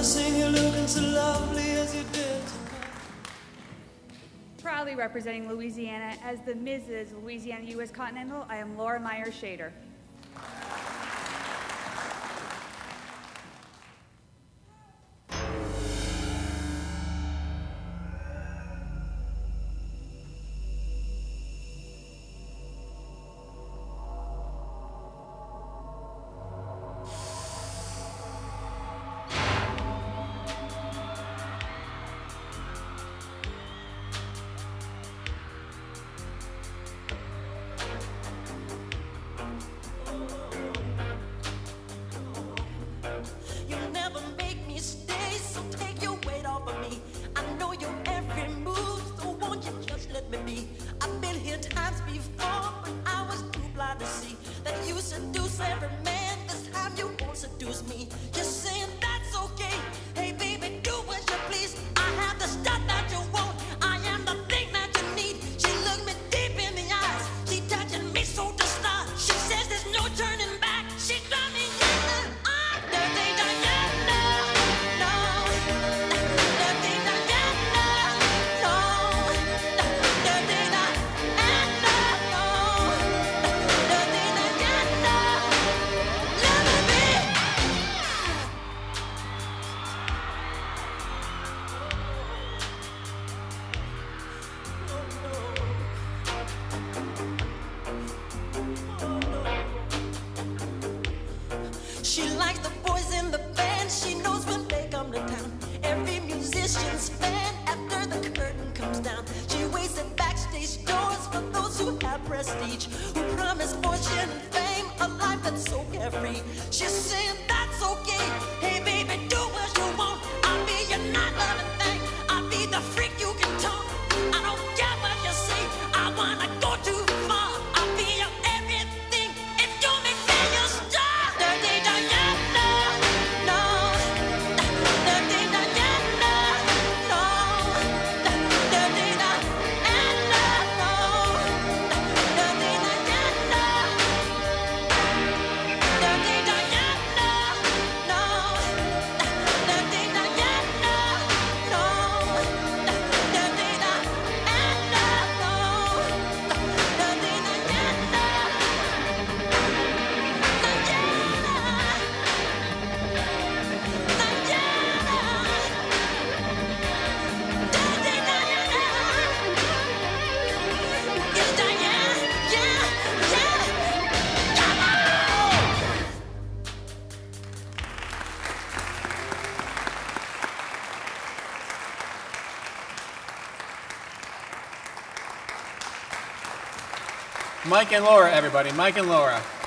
never seen you looking so lovely as you did tonight. Proudly representing Louisiana as the Mrs. Louisiana U.S. Continental, I am Laura Myers-Schader. I've been here times before, but I was too blind to see that you seduce every man. This time you won't seduce me. You're saying that's okay. Hey baby, do as you please. I have the stuff that you want. I am the thing that you need. She looked me deep in the eyes. She touching me so to start. She says there's no turning back. She got me She likes the boys in the band. She knows when they come to town. Every musician's fan after the curtain comes down. She waits at backstage doors for those who have prestige, who promise fortune and fame, a life that's so carefree. She's saying that's okay. Hey baby, do what you want. I'll be your night loving thing. I'll be the freak you can talk. I don't care what you say. I wanna go too far. I'll be your everything. If you make me your star. Mike and Laura, everybody. Mike and Laura.